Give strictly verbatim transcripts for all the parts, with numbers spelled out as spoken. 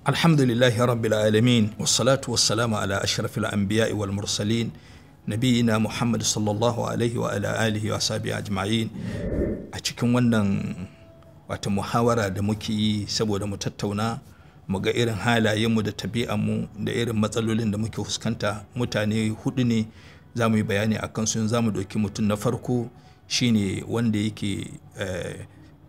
Alhamdulillahi rabbil alamin wassalatu wassalamu ala ashrafil anbiya'i wal mursalin nabiyina Muhammad sallallahu alaihi wa ala alihi wa sahbihi ajma'in. A cikin wannan wata muhawara da muke yi saboda mu tattauna mu ga irin halayenmu da tabi'anmu da irin matsalolin da muke fuskanta, mutane hudu ne za mu yi bayani a kansu. Za mu ɗauki mutum na farko shine wanda yake eh,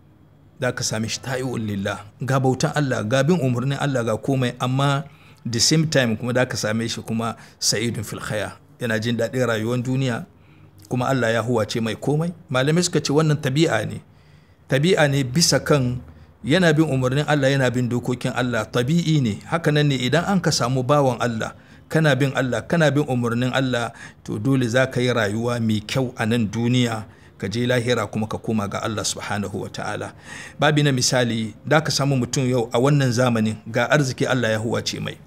da ka same shi ta'i'un lillah, ga bautan Allah, ga bin umarnin Allah, ga komai, amma the same time kuma da ka same shi kuma sa'idun fil khaya, yana jin daɗin rayuwar duniya, kuma Allah ya huwace mai komai. Malamai suka ce wannan tabi'a ne tabi'a ne bisa kan yana bin umarnin Allah, yana bin dokokin Allah, tabi'i ne. Haka nan ne idan an ka samu bawan Allah, kana bin Allah, kana bin umarnin Allah, to dole za ka yi rayuwa mai kyau a nan duniya, ka je lahira kuma ka koma ga Allah subhanahu wa ta'ala. Babi na misali, da ka samu mutum yau a wannan zamanin ga arziki Allah ya huwace mai,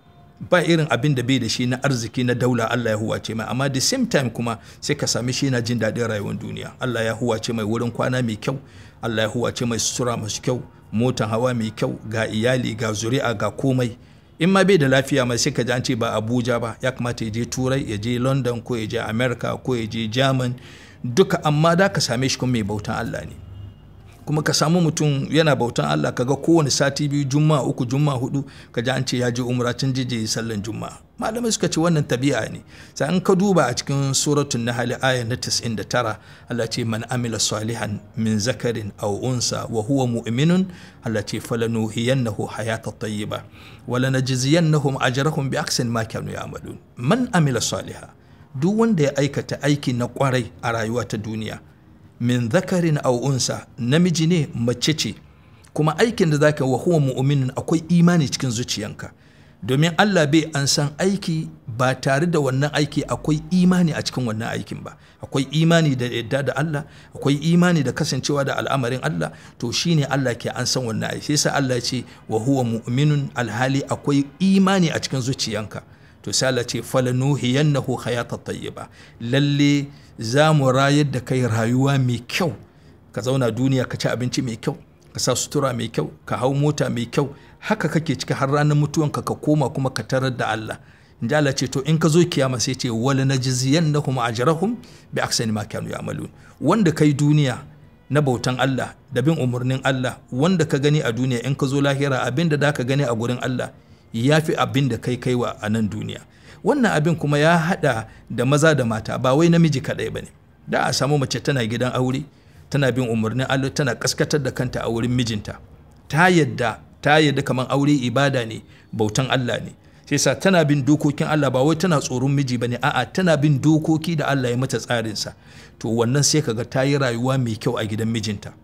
ba irin abin da bai da shi na arziki na daula Allah ya huwace mai, amma the same time kuma sai ka sami shi yana jin daɗin rayuwar duniya. Allah ya huwace mai wurin kwana mai kyau, Allah ya huwace mai sutura masu kyau, motan hawa mai kyau, ga iyali, ga zuri'a, ga komai. In ma bai da lafiya mai sai ka ji an ce ba Abuja ba, ya kamata ya je Turai, ya je London, ko ya je America, ko ya je German duka, amma da ka same shi kuma mai bautan Allah ne. Kuma ka samu mutum yana bautan Allah, kaga kowane sati biyu, juma'a uku, juma'a hudu, ka ji an ce ya je umra, can je je sallan juma'a. Malamai suka ce wannan tabi'a ne. Sai an ka duba a cikin suratul Nahl aya na tis'in da tara, Allah ce man amila salihan min zakarin aw unsa wa huwa mu'minun, Allah ce falanuhiyannahu hayatan tayyiba wa lanajziyannahum ajrahum bi ahsani ma kanu ya'malun. Man amila salihan, duk wanda ya aikata aiki na kwarai a rayuwa ta duniya, min zakarin aw unsa, namiji ne mace ce, kuma aikin da zaka wa huwa mu'minun, akwai imani cikin zuciyanka, domin Allah bai an san aiki ba tare da wannan aiki akwai imani a cikin wannan aikin ba. Akwai imani da yadda da Allah, akwai imani da kasancewa da al'amarin Allah, to shine Allah ke an san wannan aiki. Sai Allah ya ce wa huwa mu'minun, alhali akwai imani a cikin zuciyanka. To sai Allah ce falanuhiyannahu hayatan tayyiba, lalle za mu rayar da kai rayuwa mai kyau, ka zauna duniya, ka ci abinci mai kyau, ka sa sutura mai kyau, ka hau mota mai kyau, haka kake cika har ranar mutuwanka ka koma kuma ka tarar da Allah. Inda Allah ce to in ka zo kiyama sai ce wala najziyannahum ajrahum bi ahsani ma kanu ya'malun. Wanda kai duniya na bautan Allah da bin umarnin Allah, wanda ka gani a duniya, in ka zo lahira abinda da ka gani a gurin Allah ya fi abin da kai kaiwa a nan duniya. Wannan abin kuma ya hada da maza da mata, ba wai namiji kadai bane. Da a samu mace tana gidan aure, tana bin umarnin Allah, tana kaskatar da kanta a wurin mijinta, ta yadda ta yadda kaman aure ibada ne, bautan Allah ne, sai sa tana bin dokokin Allah, ba wai tana tsoron miji bane, a'a tana bin dokoki da Allah ya mata tsarin sa. To wannan sai kaga ta yi rayuwa mai kyau a gidan mijinta,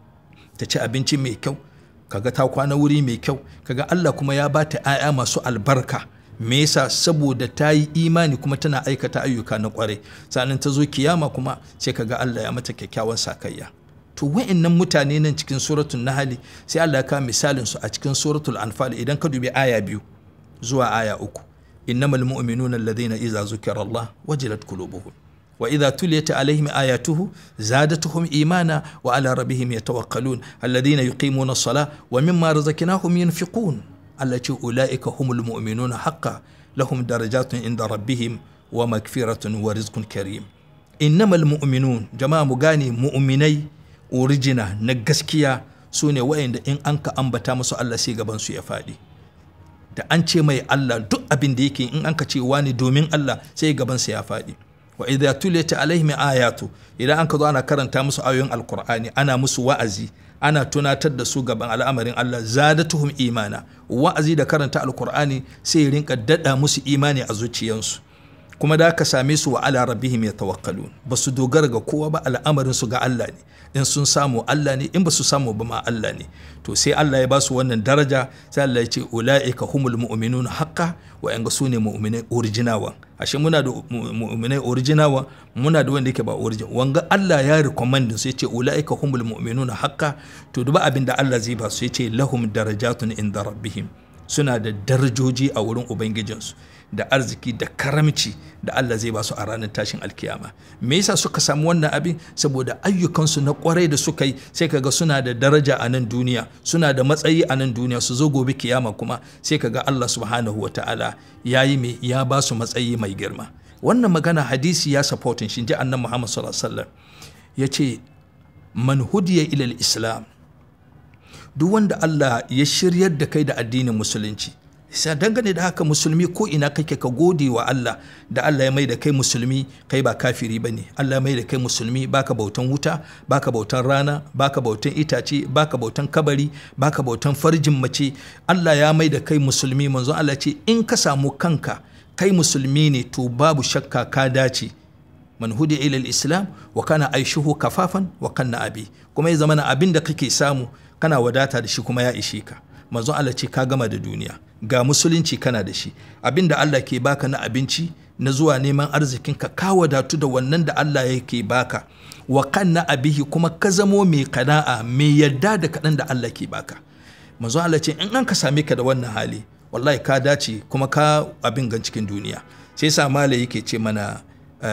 ta ci abinci mai kyau, kaga ta kwana wuri mai kyau, kaga Allah kuma ya bata 'ya'ya masu albarka. Me yasa? Saboda ta yi imani kuma tana aikata ayyuka na kwarai. Sannan ta zo kiyama kuma sai kaga Allah ya mata kyakkyawan sakayya. To wa'annan mutane nan cikin suratul Nahl sai Allah ya kawo misalin su a cikin suratul Anfal, idan ka dubi aya biyu zuwa aya uku. Innamal mu'minuna alladhina idza zukira Allah wajilat qulubuhum wa idha tuliyat alaihim ayatuhu zadatuhum imana wa ala rabbihim yatawakkalun alladhina yuqimuna as-salata wa mimma razaqnahum yunfiqun. Allah ce ulaika humul mu'minuna haqqan lahum darajatun inda rabbihim wa magfiratun wa rizqun karim. Innamal mu'minun, jama'a mu gane mu'minai original na gaskiya sune wayanda in an ka ambata musu Allah sai gaban su ya fadi. Da an ce mai Allah, duk abin da yake in an ka ce wani domin Allah sai gaban sa ya fadi. Wa idha tuliyat alaihim ayatu, idan an ka zo ana karanta musu ayoyin alqur'ani, ana musu wa'azi, ana tunatar da su gaban al'amarin Allah, zadatuhum imana. Wa'azi da karanta alqur'ani sai rinka dada musu imani a zuciyansu, kuma da ka same su wa ala rabbihim yatawakkalun, basu dogara ga kowa ba, al'amarin su ga Allah ne. In sun samu Allah ne, in ba su samu ba ma Allah ne. To sai Allah ya ba su wannan daraja, sai Allah ya ce ulaika humul mu'minun haqqan, wa yanga su ne mu'minai original. Ashe muna da mu'minai original, muna da wanda yake ba original. Wanga Allah ya recommend sai ya ce ulaika humul mu'minun haqqan. To duba abin da Allah zai ba su, ya ce lahum darajatun inda rabbihim, suna da darajoji a wurin ubangijinsu. da arziki da karamci da Allah zai ba su a ranar tashin alkiyama. Me yasa suka samu wannan abin? Saboda ayyukansu na kwarai da suka yi, sai kaga suna da daraja a nan duniya, suna da matsayi a nan duniya, su zo gobe kiyama kuma sai kaga Allah subhanahu wata'ala ya yi mai ya ba su matsayi mai girma. Wannan magana hadisi ya supportin shi, ji annabi Muhammad sallallahu alaihi wasallam ya ce man hudiya ila islam, duk wanda Allah ya shiryar da kai da addinin musulunci. Sai dangane da haka musulmi ko ina kake ka gode wa Allah da Allah ya mai da kai musulmi, kai ba kafiri bane. Allah ya mai da kai musulmi, baka bautan wuta, baka bautan rana, baka bautan itace, baka bautan kabari, baka bautan farjin mace. Allah ya mai da kai musulmi. Manzon Allah ce in ka samu kanka kai musulmi ne to babu shakka ka dace. Man hudi ila islam wa kana aishuhu kafafan wa kana abi, kuma ya zama na abin da kake samu kana wadata da shi kuma ya ishe ka. Manzon Allah ce ka gama da duniya, ga musulunci kana da shi, abinda Allah ke baka na abinci na zuwa neman arzikinka ka wadatu da wannan da Allah yake baka. Wa kanna abihi, kuma ka zamo mai kana'a, mai yadda da kaɗan da Allah ke baka. Manzon Allah ce in an ka same ka da wannan hali wallahi ka dace kuma ka abin gan cikin duniya. Sai sa mala yake ce mana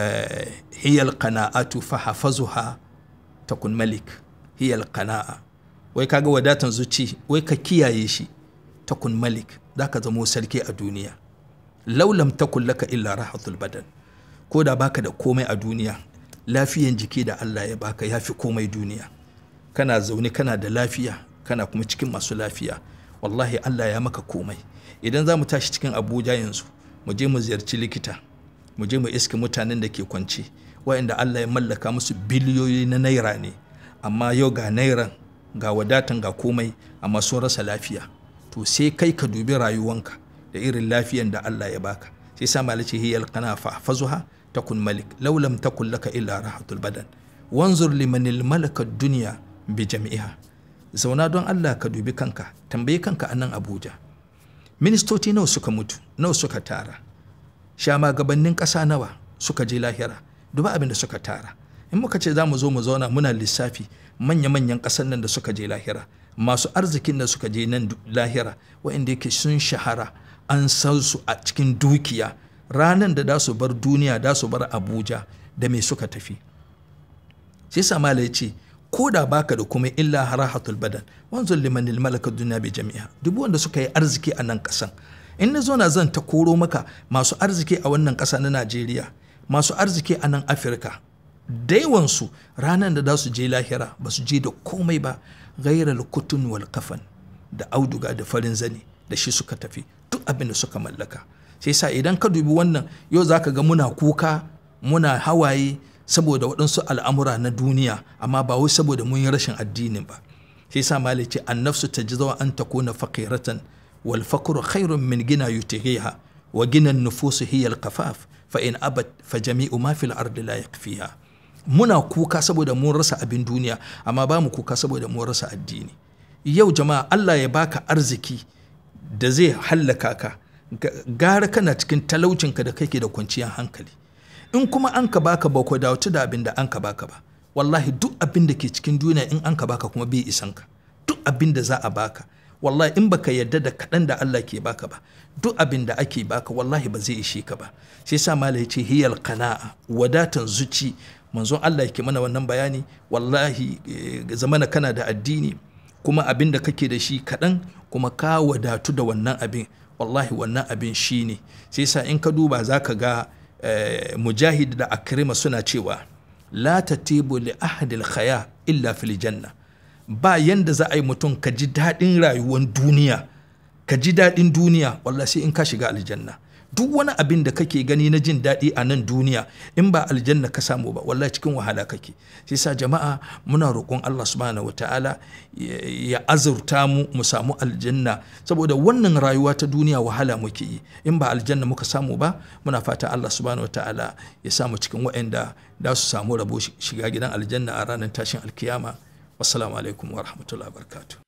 hiyal qana'atu fa hafazuha takun malik. Hiyal qana'a, wai kaga wadatan zuci, wai ka kiyaye shi, takun malik, za ka zamo sarki a duniya. Laulam takun laka illa rahatul badan, ko da baka da komai a duniya, lafiyan jiki da Allah ya baka ya fi komai duniya. Kana zaune kana da lafiya, kana kuma cikin masu lafiya, wallahi Allah ya maka komai. Idan za mu tashi cikin Abuja yanzu mu je mu ziyarci likita, mu je mu iske mutanen da ke kwance wa'inda Allah ya mallaka musu biliyoyi na naira ne, amma yau ga nairan ga wadatan ga komai amma sun rasa lafiya. To sai kai ka dubi rayuwanka da irin lafiyan da Allah ya baka. Sai sa malaci hiyal qana fa fazuha takun malik law lam takun laka illa rahatul badan wanzur liman al malaka dunya bi jami'iha. Zauna don Allah ka dubi kanka, tambaye kanka anan Abuja, ministoci nawa suka mutu, nawa suka tara, shama gabanin ƙasa nawa suka je lahira, duba abin da suka tara. In muka ce za mu zo mu zauna muna lissafi manya-manyan ƙasar nan da suka je lahira, masu arzikin da suka je nan lahira, waɗanda yake sun shahara an san su a cikin dukiya, ranar da da su bar duniya da su bar Abuja da me suka tafi. Sai Samala ya ce ko da baka da kuma illa harahatul badan wanzul liman malaka dunya bi jami'a. Dubu wanda suka yi arziki a nan ƙasan, in na zo na zan ta koro maka masu arziki a wannan ƙasa na Najeriya, masu arziki a nan Afirka, da yawansu ranar da za su je lahira ba su je da komai ba, gairar kutun wal kafan, da auduga da farin zani da shi suka tafi, duk abin da suka mallaka. Sai sa idan ka dubi wannan yau za ka ga muna kuka muna hawaye saboda waɗansu al'amura na duniya, amma ba wai saboda mun yi rashin addinin ba. Sai sa malice an nafsu tajzawa an takuna faqiratan wal faqru khairun min gina yutihiha wa gina nufusu hiya al qafaf fa in abat fa jami'u ma fil ardi la yakfiha. Muna kuka saboda mun rasa abin duniya, amma ba mu kuka saboda mun rasa addini. Yau jama'a Allah ya baka arziki da zai hallaka ka, gara kana cikin talaucinka da kake da kwanciyar hankali. In kuma an ka baka ba ko da wata da abin da an ka baka ba, wallahi duk abin da ke cikin duniya in an ka baka kuma bai isan ka. Duk abin da za a baka, wallahi in baka yarda da kaɗan da Allah ke baka ba, duk abin da ake baka wallahi ba zai ishe ka ba. Sai sa malai ce hiyal qana'a, wadatan zuci. Manzon Allah yake mana wannan bayani, wallahi zamana kana da addini kuma abin da kake da shi kaɗan kuma ka wadatu da wannan abin, wallahi wannan abin shi ne. Sai sa in ka duba za ka ga eh, mujahid da akrima suna cewa la tatibu li ahadil khaya illa fil janna. Ba yanda za a yi mutum ka ji daɗin rayuwar duniya, ka ji daɗin duniya, wallahi sai in ka shiga aljanna. Duk wani abin da kake gani na jin daɗi a nan duniya, in ba aljanna ka samu ba, wallahi cikin wahala kake. Sai sa jama'a muna roƙon Allah subhanahu wataala ya azurta mu mu samu aljanna, saboda wannan rayuwa ta duniya wahala muke yi. In ba aljanna muka samu ba, muna fata Allah subhanahu wataala ya samu cikin waɗanda da su samu rabo shiga gidan aljanna a ranar tashin alkiyama. Wassalamu alaikum wa rahmatullahi wa barakatuh.